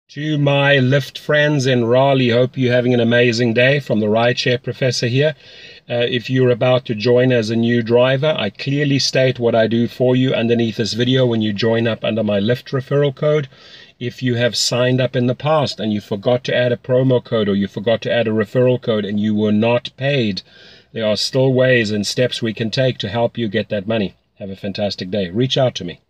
To my Lyft friends in Raleigh, hope you're having an amazing day. From the rideshare professor here. If you're about to join as a new driver, I clearly state what I do for you underneath this video when you join up under my Lyft referral code. If you have signed up in the past and you forgot to add a promo code, or you forgot to add a referral code and you were not paid, there are still ways and steps we can take to help you get that money. Have a fantastic day. Reach out to me.